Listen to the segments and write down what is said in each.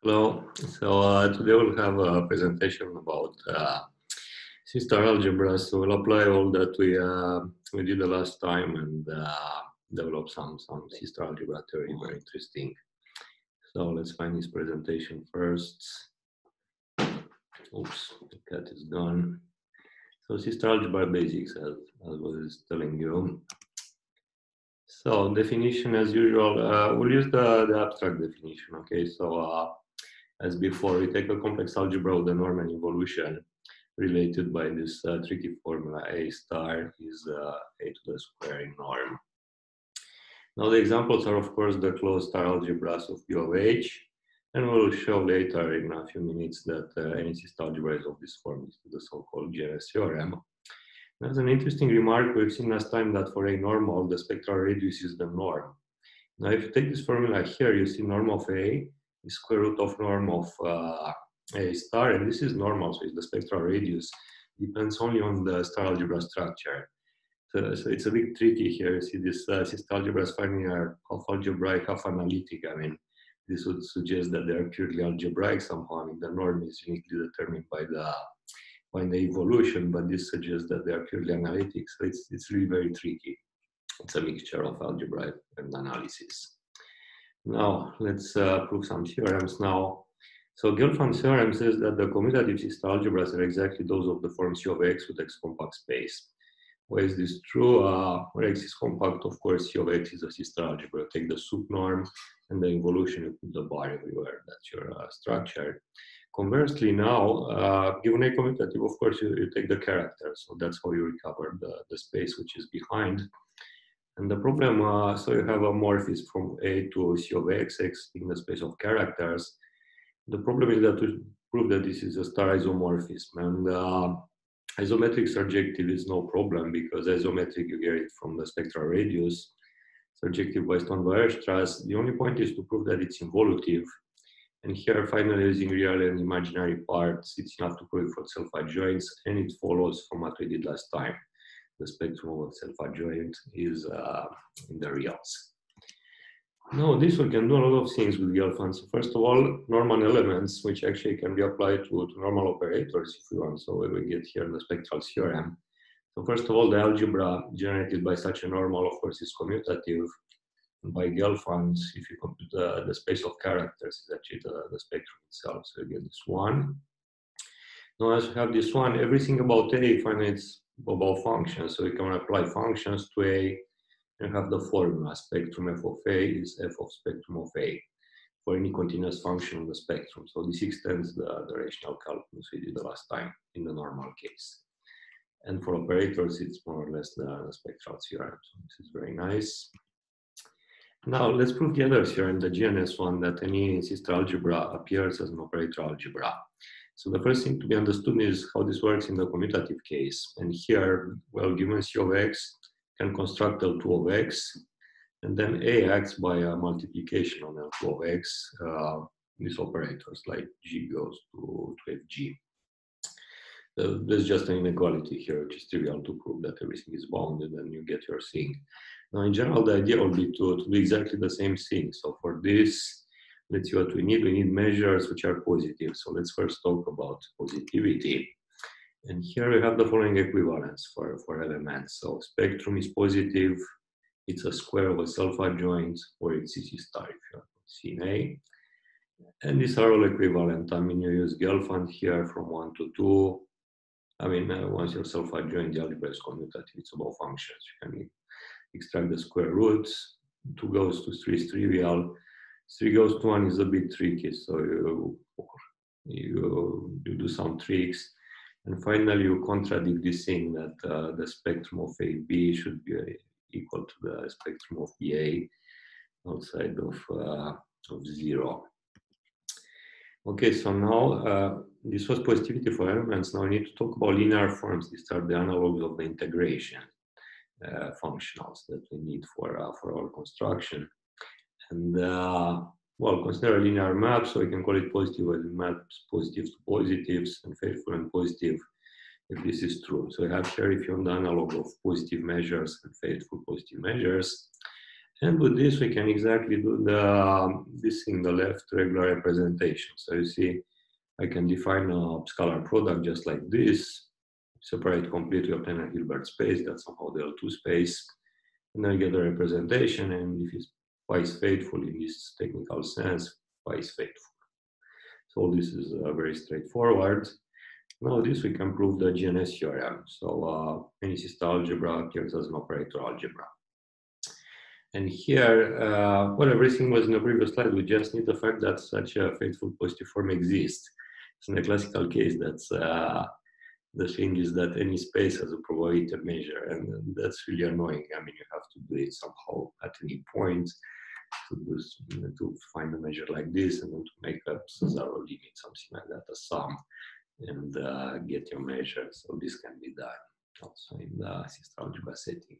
Hello. Today we'll have a presentation about C-star algebra. So we'll apply all that we did the last time and develop some C-star algebra theory. Very interesting. So let's find this presentation first. Oops, the cat is gone. So C-star algebra basics, as I was telling you. So definition as usual, we'll use the abstract definition. Okay, so as before, we take a complex algebra with the norm and evolution related by this tricky formula A star is A to the square in norm. Now the examples are of course the closed star algebras of U of H, and we'll show later in a few minutes that any C-star algebra is of this form, is the so-called GNS theorem. There's an interesting remark we've seen last time that for A normal, the spectral radius is the norm. Now if you take this formula here, you see norm of A the square root of norm of A star, and this is normal, so it's the spectral radius, depends only on the star algebra structure. So it's a bit tricky here. You see this C-star algebras finally are half algebraic, half analytic. I mean, this would suggest that they are purely algebraic somehow. I mean, the norm is uniquely determined by the evolution, but this suggests that they are purely analytic. So it's really very tricky. It's a mixture of algebra and analysis. Now, let's prove some theorems now. So Gelfand theorem says that the commutative C-star algebras are exactly those of the forms U of X with X compact space. Why is this true? Where X is compact, of course, U of X is a C-star algebra. Take the sup norm and the involution, you put the bar everywhere. That's your structure. Conversely now, given A commutative, of course, you take the character. So that's how you recover the space which is behind. And the problem, so you have a morphism from A to C of X, X in the space of characters. The problem is that to prove that this is a star isomorphism, and isometric surjective is no problem because isometric you get it from the spectral radius. Surjective by Stone-Weierstrass. The only point is to prove that it's involutive. And here, finally, using real and imaginary parts, it's enough to prove it for self-adjoints, and it follows from what we did last time. The spectrum of self-adjoint is in the reals. Now, this we can do a lot of things with Gelfand. So first of all, normal elements, which actually can be applied to normal operators if we want. So we get here the spectral theorem. So first of all, the algebra generated by such a normal, of course, is commutative. And by Gelfand, if you compute the space of characters, is actually the spectrum itself. So you get this one. Now, as we have this one, everything about A, finally, it's about functions. So we can apply functions to A and have the formula spectrum f of A is f of spectrum of A for any continuous function on the spectrum. So this extends the rational calculus we did the last time in the normal case. And for operators, it's more or less the spectral theorem. So this is very nice. Now let's prove the other theorem, the GNS one, that any C-star algebra appears as an operator algebra. So the first thing to be understood is how this works in the commutative case. And here, well, given C of X, can construct L2 of X, and then A acts by a multiplication on L2 of X, these operators like G goes to FG. There's just an inequality here, which is trivial to prove that everything is bounded and you get your thing. Now, in general, the idea would be to do exactly the same thing. So for this, let's see what we need. We need measures which are positive. So let's first talk about positivity. And here we have the following equivalence for elements. So spectrum is positive. It's a square of a self-adjoint, or it's CC star if you have C in A. And these are all equivalent. I mean, you use Gelfand here from 1 to 2. I mean, once you're self-adjoint, the algebra is commutative. It's about functions. You can extract the square roots. 2 goes to 3 is trivial. 3 goes to 1 is a bit tricky. So you do some tricks. And finally, you contradict this thing that the spectrum of AB should be equal to the spectrum of BA outside of 0. Okay, so now this was positivity for elements. Now we need to talk about linear forms. These are the analogs of the integration functionals that we need for our construction. And well, consider a linear map, so we can call it positive as it maps positives to positives and faithful and positive if this is true. So we have here, if you want the analog of positive measures and faithful positive measures. And with this, we can exactly do this in the left regular representation. So you see, I can define a scalar product just like this, separate completely obtain a Hilbert space, that's somehow the L2 space, and then I get a representation, and if it's phi is faithful in this technical sense, phi is faithful. So this is very straightforward. Now this we can prove the GNS theorem. So any system algebra appears as an operator algebra. And here, well, everything was in the previous slide. We just need the fact that such a faithful positive form exists. So in the classical case, that's the thing is that any space has a probability measure, and that's really annoying. I mean, you have to do it somehow at any point to find a measure like this, and then to make a zero limit, something like that, a sum, and get your measure. So this can be done also in the system algebra setting.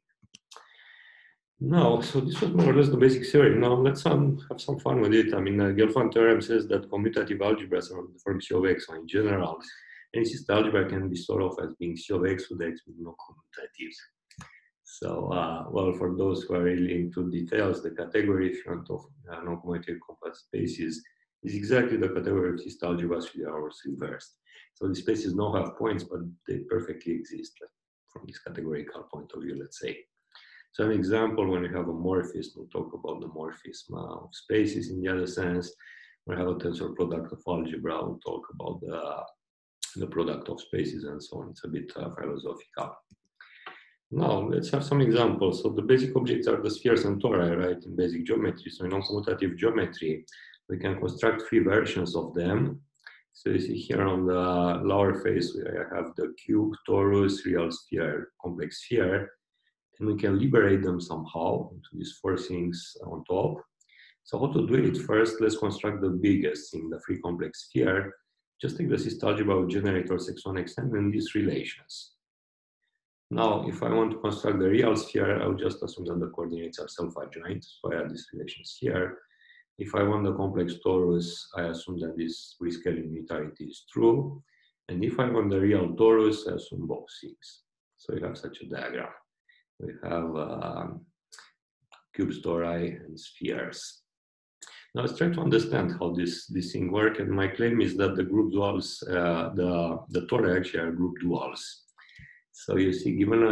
No, so this was more or less the basic theory. Now let's have some fun with it. I mean, Gelfand theorem says that commutative algebras are the form C of X, or in general, any system algebra can be thought of as being C of X with X with no commutatives. So, well, for those who are really into details, the category front of non-commutative compact spaces is exactly the category of system algebras with ours reversed. So the spaces don't have points, but they perfectly exist from this categorical point of view, let's say. So an example, when you have a morphism, we'll talk about the morphism of spaces in the other sense. When we have a tensor product of algebra, we'll talk about the product of spaces and so on. It's a bit philosophical. Now, let's have some examples. So the basic objects are the spheres and tori, right, in basic geometry. So in non-commutative geometry, we can construct three versions of them. So you see here on the lower face, we have the cube, torus, real sphere, complex sphere. And we can liberate them somehow into these four things on top. So how to do it? First, let's construct the biggest thing, the free complex sphere. Just take the system algebra of generators x1, xn and these relations. Now, if I want to construct the real sphere, I'll just assume that the coordinates are self-adjoint. So I add these relations here. If I want the complex torus, I assume that this rescaling unitarity is true. And if I want the real torus, I assume both things. So you have such a diagram. We have cubes, tori, and spheres. Now let's try to understand how this thing works. And my claim is that the group duals, the tori actually are group duals. So you see, given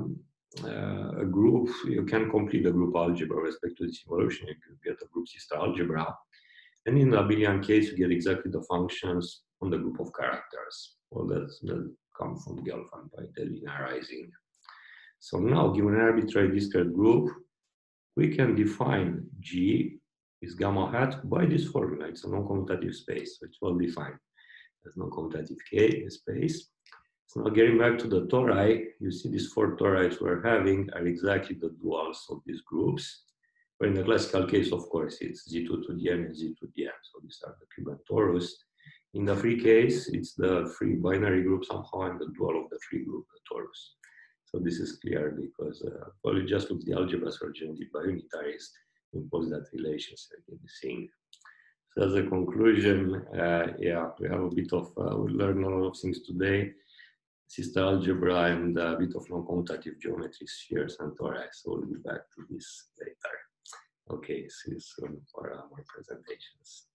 a group, you can complete the group algebra with respect to this evolution. You get a group system algebra. And in the abelian case, you get exactly the functions on the group of characters. Well, that comes from Gelfand by delinearizing. So now, given an arbitrary discrete group, we can define G is gamma hat by this formula. It's a non-commutative space, so it's well defined as non-commutative K space. So now getting back to the tori, you see these four tori's we're having are exactly the duals of these groups. But in the classical case, of course, it's Z2 to the n and Z to the n. So these are the cube and torus. In the free case, it's the free binary group somehow and the dual of the free group, the torus. So this is clear because, well, you just look the algebras are generated by unitaries, impose that relationship in the thing. So as a conclusion, yeah, we have a bit of, we learned a lot of things today, system algebra and a bit of non-commutative geometry, spheres and tori. So we'll be back to this later. Okay, see you soon for more presentations.